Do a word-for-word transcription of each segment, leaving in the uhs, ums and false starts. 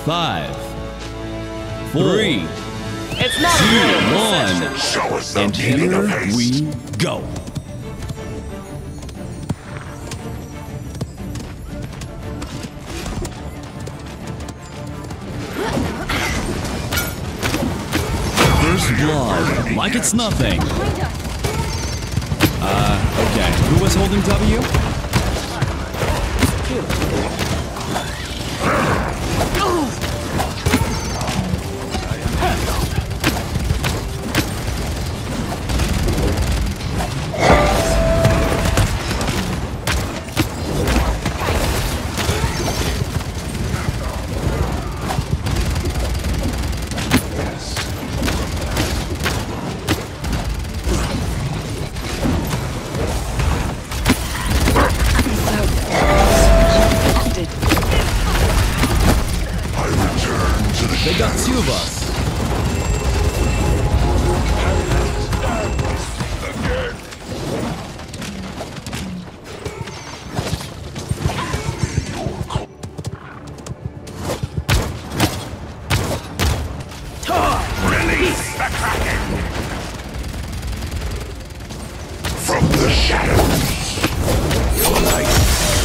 Five, three, It's not two, a one, Show us the and meaning of here haste. we go. First blood, like it's nothing. Uh, okay. Who was holding W? They got two of us. Release the Kraken! From the shadows! Your light.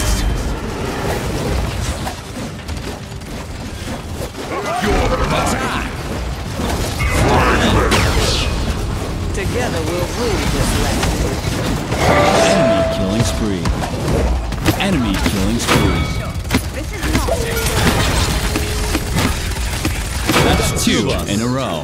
Together we'll rule this land. Enemy killing spree. Enemy killing spree. That's two in a row.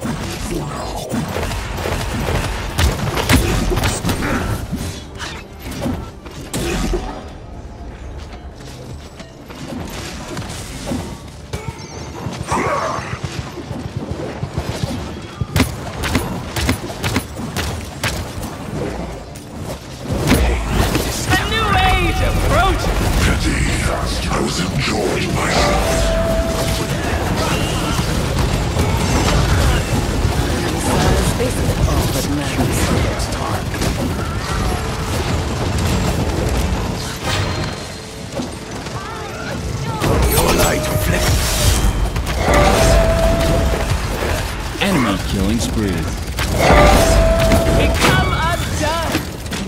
I was enjoying myself. Your light flickers. Enemy killing spree. Become undone.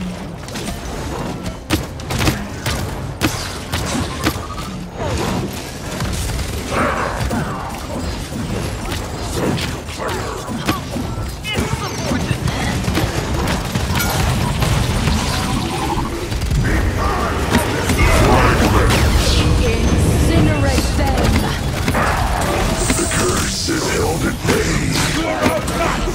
Incinerate them! The curse is held at bay.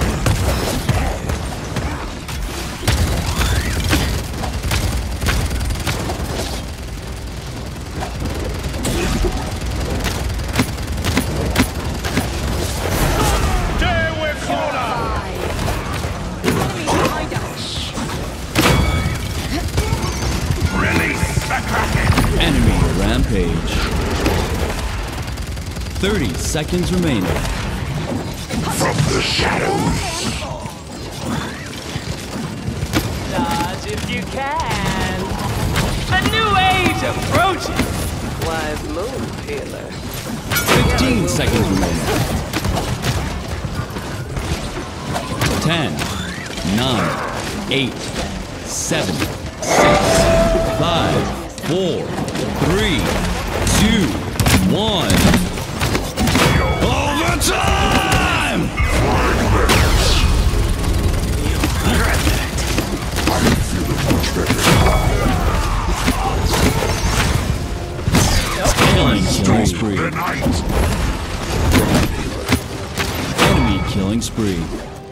Release the Kraken! Enemy rampage. thirty seconds remaining. From the shadows! Dodge if you can. A new age approaches. Wise move, healer. fifteen seconds remaining. ten, nine, eight, seven, six, five, four, three, two, one. Overtime! I'm feeling much better. Killing, killing spree. The night! Enemy killing spree.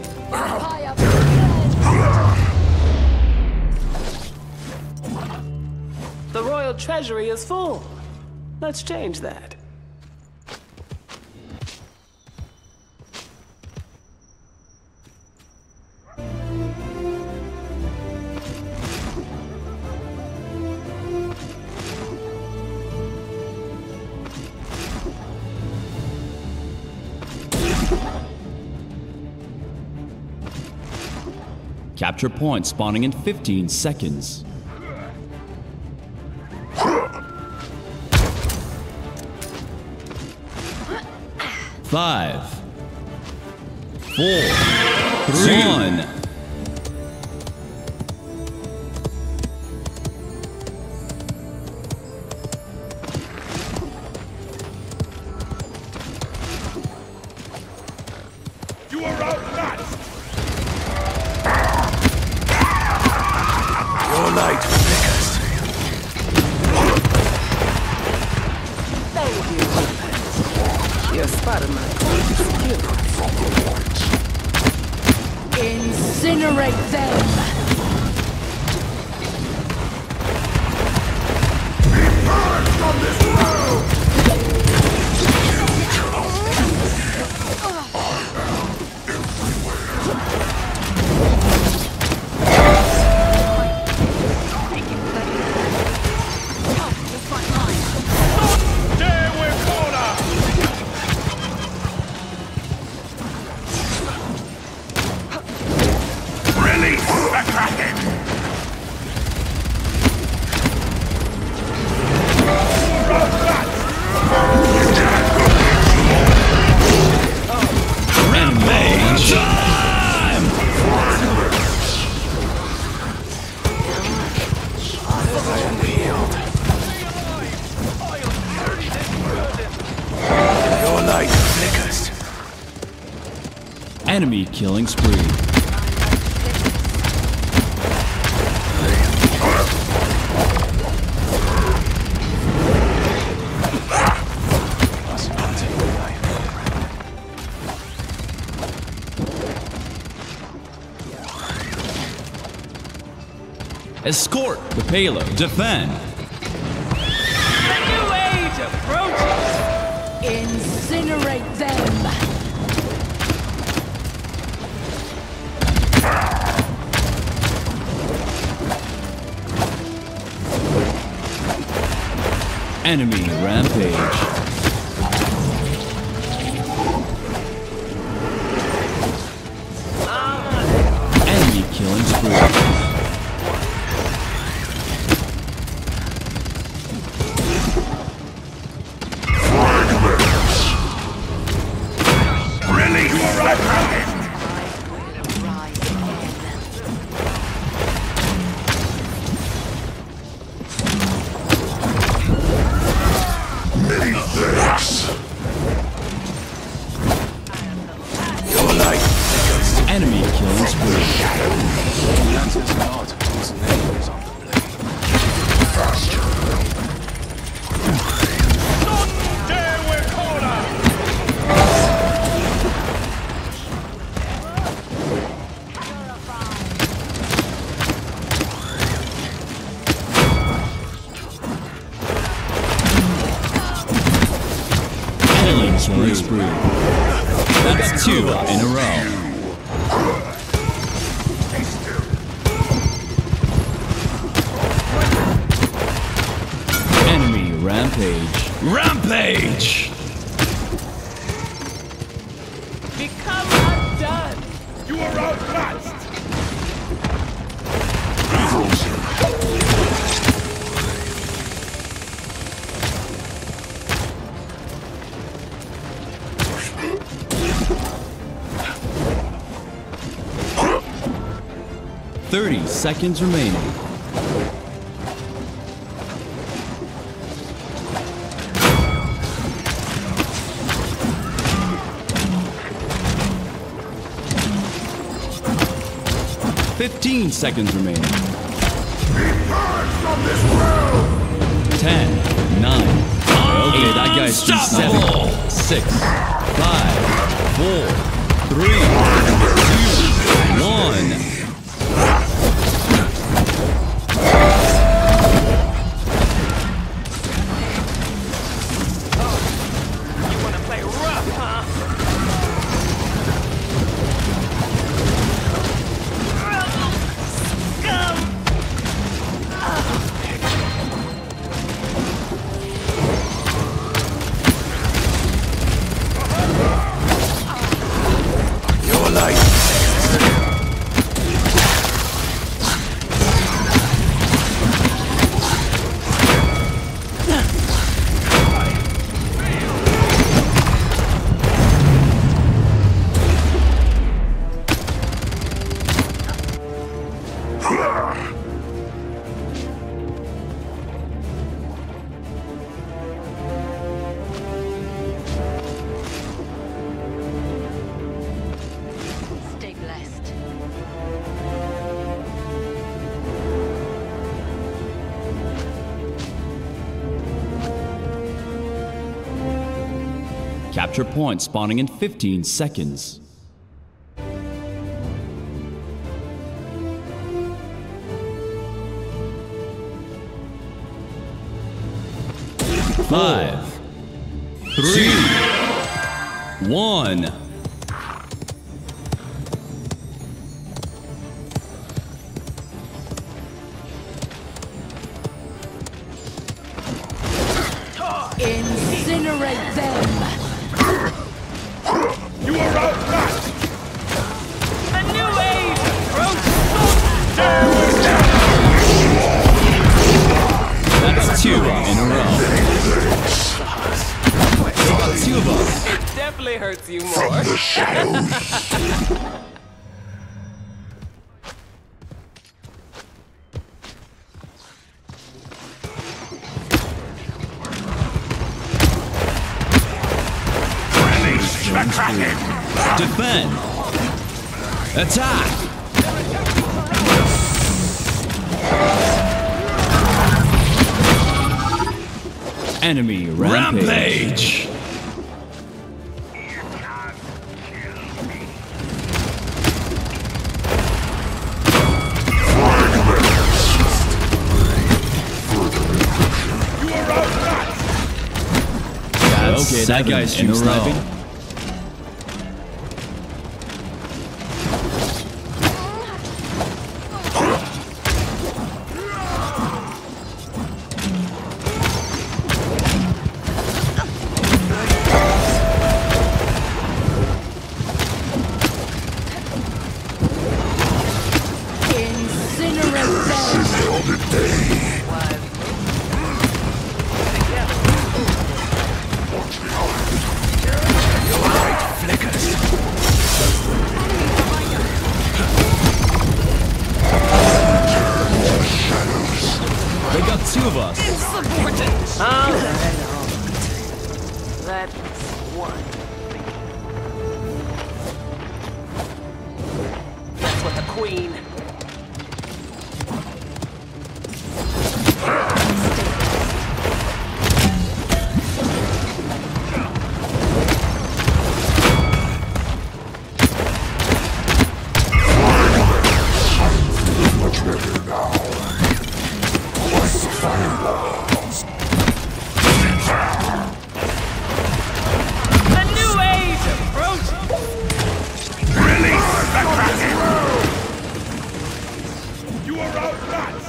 The royal treasury is full. Let's change that. Capture point spawning in fifteen seconds. Five, four, three, one. You are outmatched! Your light flickers. Thank you. You're spotting my skill. Incinerate them! Burn from this world! Enemy killing spree. Escort the payload. Defend. The new age approaches. Incinerate them! Enemy rampage. Enemy killing spree. Enemy killing spree. Killing spree. That's two in a row. Enemy rampage. Rampage! Become undone. You are outmatched! Thirty seconds remaining. Fifteen seconds remaining. Ten, nine. Okay, that guy's three, seven, six, five, four, three, two, one. You wanna play rough, huh? Capture point spawning in fifteen seconds. Five, three, one. Incinerate them! You are outmatched! A new age approaches! That's two in a row. Two of us. It definitely hurts you more. From the shadows! Defend. Attack. Enemy rampage. rampage. You are outmatched! Okay, that guy's stream sniping. Two of us. Insubordinate! All right, all right. That's one. That's what the queen. Much better now. A new age approaches! Release the Kraken! You are outmatched!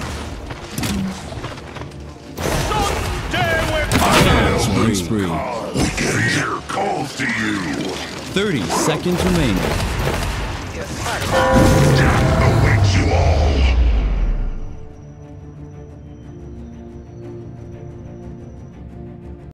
Don't dare with Killing spree. Danger calls to you! thirty seconds remaining. Death awaits you all!